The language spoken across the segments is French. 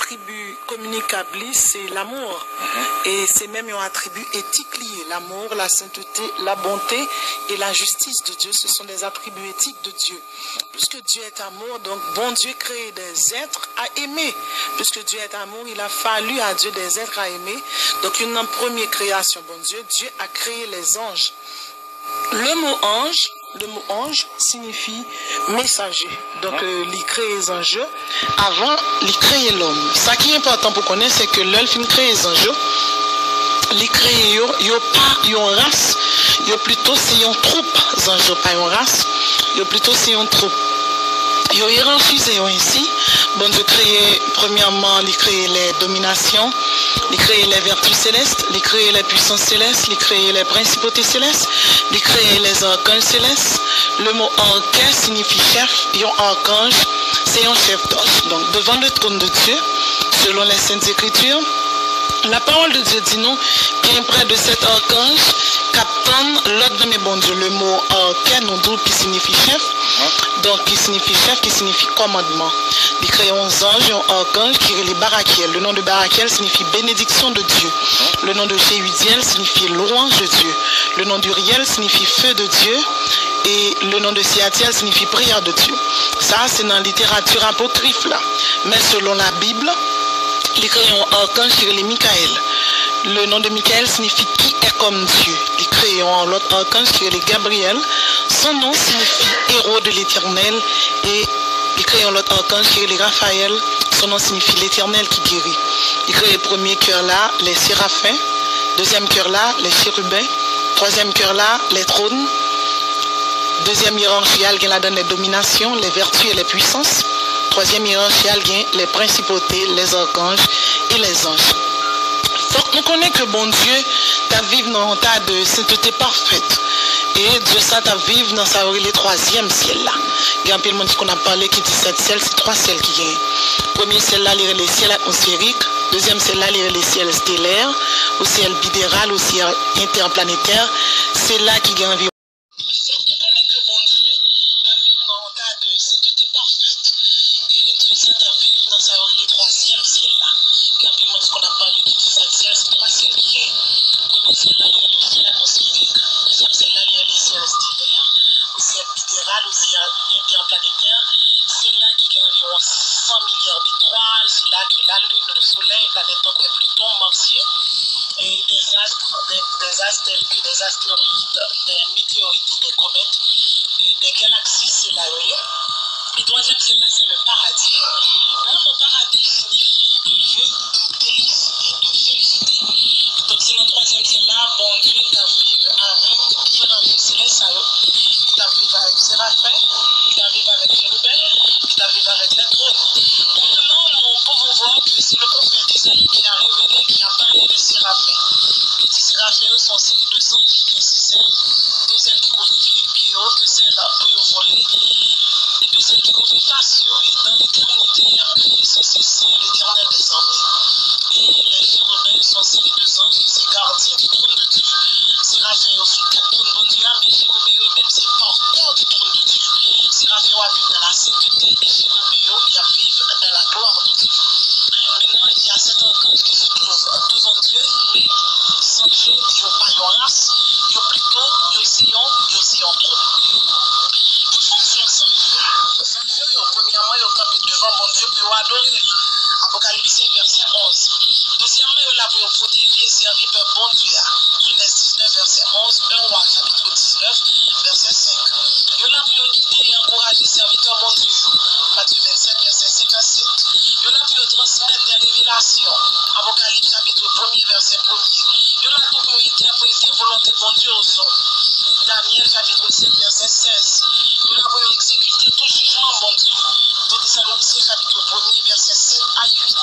attribut communicable, c'est l'amour. Et c'est même un attribut éthique lié. L'amour, la sainteté, la bonté et la justice de Dieu, ce sont des attributs éthiques de Dieu. Puisque Dieu est amour, donc bon Dieu crée des êtres à aimer. Puisque Dieu est amour, il a fallu à Dieu des êtres à aimer. Donc une première création, bon Dieu, Dieu a créé les anges. Le mot ange signifie messager. Donc, il crée les anges avant il crée l'homme. Ce qui est important pour connaître, c'est que l'elfe crée les anges. Il crée, il n'y a pas une race, il y a plutôt c'est une troupe. Les anges, pas une race, il y a plutôt c'est une troupe. Il y a hiérarchisé ainsi. Bon Dieu crée, premièrement, il crée les dominations, il crée les vertus célestes, il crée les puissances célestes, il crée les principautés célestes, il crée les archanges célestes. Le mot archange signifie chef, et un archange, c'est un chef d'ange. Donc, devant le trône de Dieu, selon les Saintes Écritures, la parole de Dieu dit nous, bien près de cet archange, captant l'ordre de mes bon Dieu. Le mot archange, nous dit qui signifie chef. Donc, qui signifie chef, qui signifie commandement. Il crée un ange, un archange qui est les Barakiel. Le nom de Barakiel signifie bénédiction de Dieu. Le nom de Jéhudiel signifie louange de Dieu. Le nom d'Uriel signifie feu de Dieu. Et le nom de Siatiel signifie prière de Dieu. Ça, c'est dans la littérature apocryphe là. Mais selon la Bible, il crée un archange qui est les Michael. Le nom de Michael signifie qui est comme Dieu. Il crée un autre archange qui est les Gabriel. Son nom signifie héros de l'éternel. Et il crée un autre archange qui est les Raphaël. Son nom signifie l'éternel qui guérit. Il crée le premier cœur là, les séraphins. Deuxième cœur là, les chérubins. Troisième cœur là, les trônes. Deuxième hiérarchie, il y a les dominations, les vertus et les puissances. Troisième hiérarchie, il y a les principautés, les archanges et les anges. Donc, nous connaissons que bon Dieu t'a vivre dans un tas de sainteté parfaite. Et Dieu ça t'a vivre dans sa le troisième ciel là. Il y a un peu de monde qu'on a parlé qui dit 7 ciels, c'est 3 ciels qui viennent. Premier ciel là, il y a les ciels atmosphériques. Deuxième ciel là, il y a les ciels stellaires, au ciel bidéral, au ciel interplanétaire. C'est là qui gagne environ. Des astres tels que des astéroïdes, des météorites, des comètes, des galaxies, c'est la lieu. Et troisième, c'est le paradis. Alors, le paradis signifie lieu de délice et de félicité. Donc, c'est le troisième, c'est là, bon Dieu, t'a vécu avec hiérarchie céleste, t'a vécu avec Séraphin, t'a vécu avec Chérubin, t'a vécu avec les trônes. Maintenant, nous pouvons voir que c'est le prophète Isaïe qui a révélé, qui a parlé de Séraphin. Séraphins sont celles de sang qui sont deux ailes qui couvrent les pieds, deux ailes pour voler, et deux ailes qui couvrent face. Et dans l'éternité, il a créé c'est l'éternel des armées. Et les chérubins sont celles de anges qui sont gardiens du trône de Dieu. Séraphins ont fait 4 trônes de Dieu, mais chérubins eux-mêmes, c'est porteurs du trône de Dieu. Séraphins ont vécu dans la sainteté et chérubins ont vécu dans la gloire de Dieu. Maintenant, il y a cet archange qui se trouve devant Dieu, mais sans Dieu, il n'y a pas une race, il y a plutôt un trône. Qui fonctionne sans Dieu? Sans Dieu, premièrement, il y a campé devant mon Dieu pour adorer. Apocalypse 5, verset 11. Deuxièmement, il y a là pour protéger et servir par bon Dieu. Genèse 19, verset 11. 1 Roi, chapitre 19, verset 5. Il y a là pour guider et encourager serviteur bon Dieu. Matthieu 27, verset 57. Il y a là pour transmettre des révélations. Apocalypse, chapitre 1er, verset 1er. Il y a là pour interpréter volonté de bon Dieu aux hommes. Daniel, chapitre 7, verset 16. Il y a là pour exécuter tout jugement bon Dieu. 2 Thessaloniciens, chapitre 1er, verset 7 à 8.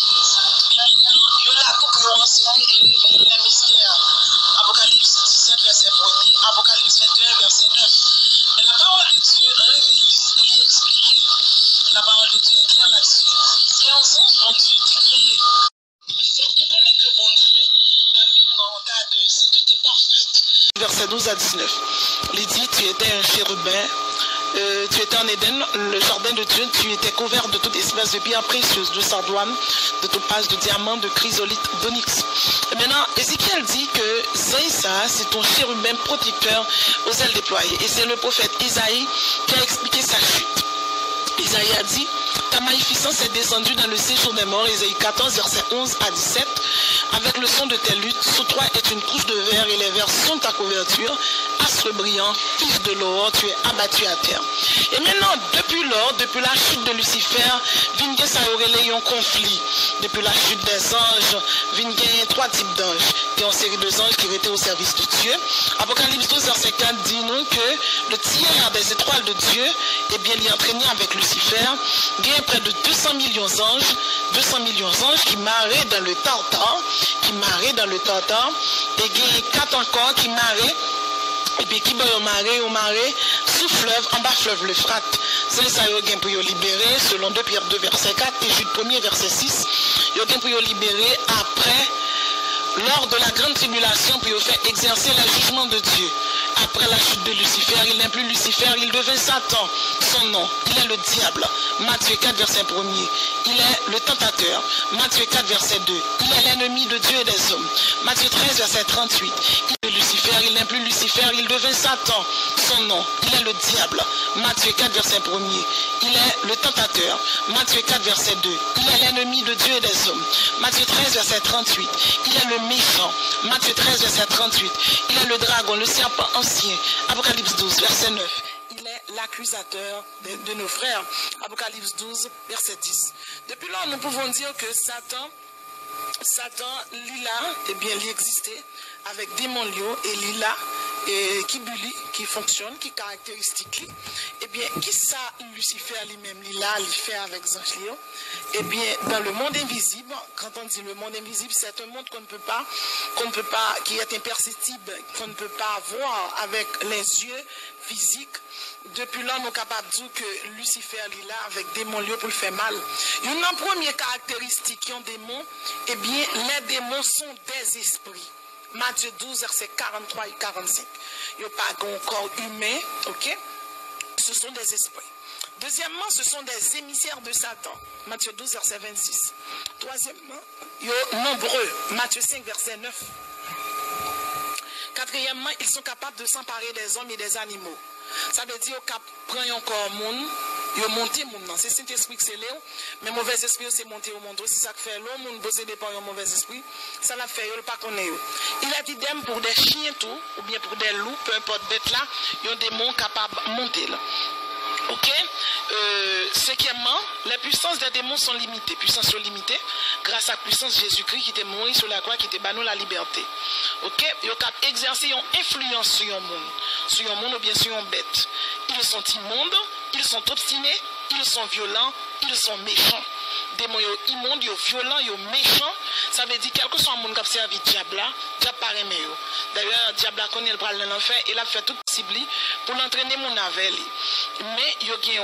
Il y a là pour enseigner et révéler les mystères. Apocalypse 17, verset 1er. Apocalypse 21, verset 9. Mais la parole de Dieu révélée et expliquée. La parole de Dieu est claire là-dessus. Et en sens, bon Dieu t'est créé. Vous comprenez que bon Dieu t'a vécu dans un tas de sainteté parfaite. Verset 12 à 19. Il dit, tu étais un chérubin tu étais en Éden, le jardin de Dieu, tu étais couvert de toute espèce de pierres précieuses, de sardoine, de topaz, de diamant, de chrysolite, d'onyx. Et maintenant, Ézéchiel dit que Zaïsa, c'est ton chérubin protecteur aux ailes déployées. Et c'est le prophète Isaïe qui a expliqué sa chute. Isaïe a dit, ta magnificence est descendue dans le séjour des morts, Isaïe 14, versets 11 à 17, avec le son de tes luttes, sous toi est une couche de verre et les vers sont ta couverture, astre brillant, fils de l'or, tu es abattu à terre. Et maintenant, depuis lors, depuis la chute de Lucifer, Vingue ça aurait un conflit. Depuis la chute des anges, Vingue trois types d'anges, qui ont une série de anges qui étaient au service de Dieu. Apocalypse 12, verset 4 dit nous que le tiers des étoiles de Dieu, eh bien, il est entraîné avec Lucifer. Il y a près de 200 millions d'anges qui marraient dans le Tartare, et il y a 4 encore qui marraient, et puis qui vont au marais, sous fleuve, en bas fleuve l'Euphrate. C'est ça qu'ils ont pour libérer, selon 2 Pierre 2, verset 4, et Jude 1er, verset 6, ils ont pour libérer après, lors de la grande tribulation, pour faire exercer le jugement de Dieu. Après la chute de Lucifer, il n'est plus Lucifer, il devint Satan. Son nom, il est le diable. Matthieu 4, verset 1er. Il est le tentateur. Matthieu 4, verset 2. Il est l'ennemi de Dieu et des hommes. Matthieu 13, verset 38. Il est Lucifer, il n'est plus Lucifer, il devint Satan. Son nom, il est le diable. Matthieu 4, verset 1er. Il est le tentateur. Matthieu 4, verset 2. Il est l'ennemi de Dieu et des hommes. Matthieu 13, verset 38. Il est le méchant. Matthieu 13, verset 38. Il est le dragon, le serpent ancien. Apocalypse 12, verset 9. Il est l'accusateur de nos frères. Apocalypse 12, verset 10. Depuis là, nous pouvons dire que Satan, Lila, eh bien, il existait avec démon Lio et Lila, et qui bully, qui fonctionne, qui caractéristique. Eh bien, qui ça Lucifer lui-même, Lila, il fait avec Zanchlion? Eh bien, dans le monde invisible, quand on dit le monde invisible, c'est un monde qu'on ne peut pas, qui est imperceptible, qu'on ne peut pas voir avec les yeux physiques. Depuis là, nous sommes capables de dire que Lucifer est là avec des démons pour le faire mal. Une première caractéristique qui ont des démons, eh bien, les démons sont des esprits. Matthieu 12, versets 43 et 45. Il n'y a pas un corps humain, ok? Ce sont des esprits. Deuxièmement, ce sont des émissaires de Satan. Matthieu 12, verset 26. Troisièmement, ils sont nombreux. Matthieu 5, verset 9. Quatrièmement, ils sont capables de s'emparer des hommes et des animaux. Ça veut dire qu'ils prennent encore monde, ils montent monde. C'est Saint-Esprit qui c'est là, mais mauvais esprit c'est monter au monde. C'est ça que fait l'homme, monde possédé par un mauvais esprit. Ça l'a fait, il pas connaît. Il a idem pour des chiens tout, ou bien pour des loups, peu importe bête là, ils ont des démons capables de monter là. Ok. Cinquièmement, les puissances des démons sont limitées. Puissances sont limitées grâce à la puissance de Jésus-Christ qui était mort sur la croix, qui était banni la liberté. Ok. Ils ont exercé une influence sur un monde ou bien sur une bête. Ils sont immondes, ils sont obstinés, ils sont violents, ils sont méchants. Démons immondes, violents, méchants. Ça veut dire quel que soit le monde qui a servi diable, diable paraît meilleur. D'ailleurs, diable connaît le problème de l'enfer et il a fait tout possible pour l'entraîner mon avec lui. Mais il y a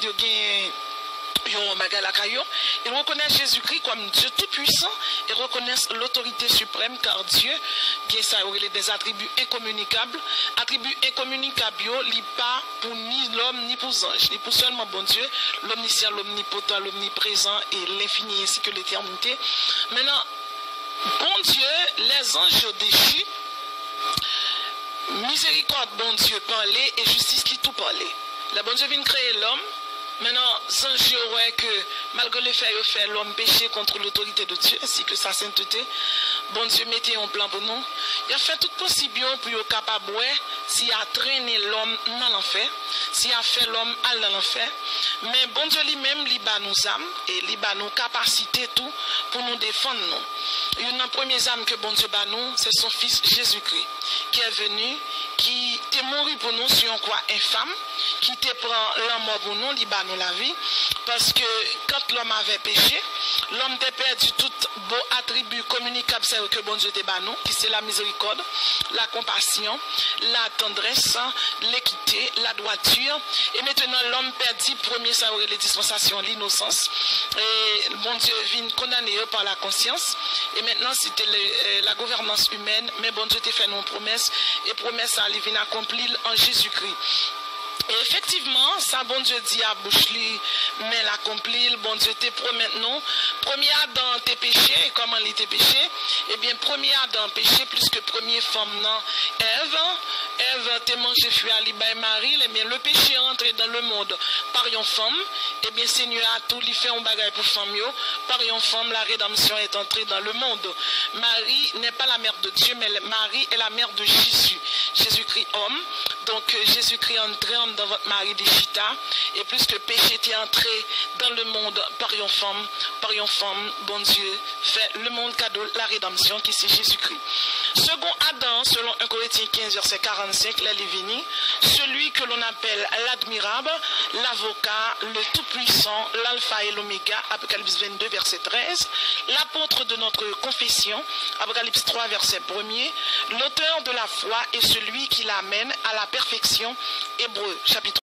ils reconnaissent Jésus-Christ comme Dieu tout-puissant et reconnaissent l'autorité suprême car Dieu, bien ça, il a des attributs incommunicables. Attributs incommunicables, il n'est pas pour ni l'homme ni pour l'ange. Il est pour seulement bon Dieu, l'omniscient, l'omnipotent, l'omniprésent et l'infini ainsi que l'éternité. Maintenant, bon Dieu, les anges déchus, miséricorde, bon Dieu, parler et justice qui tout parler. Le bon Dieu vient créer l'homme. Maintenant, sans jurer que malgré le fait de faire l'homme péché contre l'autorité de Dieu ainsi que sa sainteté, bon Dieu mettait un plan pour nous. Il a fait tout possible pour être capable s'il a traîné l'homme dans l'enfer, s'il a fait l'homme dans l'enfer. Mais bon Dieu lui-même, il bat nos âmes et il bat nos capacités tout pour nous défendre. Nous. Une des premières âmes que bon Dieu bat nous, c'est son fils Jésus-Christ qui est venu, qui est mort pour nous sur une croix infâme, qui te prend la mort pour nous, il bat nous la vie. Parce que quand l'homme avait péché, l'homme a perdu tout beau attribut communicable que bon Dieu te bat nous, qui c'est la miséricorde, la compassion, la tendresse, l'équité, la droiture. Et maintenant l'homme perdit premier ça aurait les dispensations, l'innocence. Et bon Dieu vient condamner par la conscience. Et maintenant c'était la gouvernance humaine, mais bon Dieu te fait nos promesses. Et promesse ça, il vient accomplir en Jésus-Christ. Et effectivement, ça, bon Dieu dit à bouche li, mais l'accompli, le bon Dieu te promet non. Premier Adam t'es péché, comment il était péché? Eh bien, premier Adam péché plus que premier femme, non. Ève t'es mangé fruit à Liba et Marie, eh bien, le péché est entré dans le monde par une femme. Eh bien, Seigneur a tout, il fait un bagage pour femme, par une femme, la rédemption est entrée dans le monde. Marie n'est pas la mère de Dieu, mais Marie est la mère de Jésus. Jésus-Christ homme. Donc, Jésus-Christ entré dans votre mari de Chita, et plus que péché était entré dans le monde par une femme, bon Dieu, fait le monde cadeau, la rédemption qui c'est Jésus-Christ. Second Adam, selon 1 Corinthiens 15, verset 45, l'Alévini, celui que l'on appelle l'admirable, l'avocat, le tout-puissant, l'alpha et l'oméga, Apocalypse 22, verset 13, l'apôtre de notre confession, Apocalypse 3, verset 1er, l'auteur de la foi et celui qui l'amène à la perfection, Hébreux, chapitre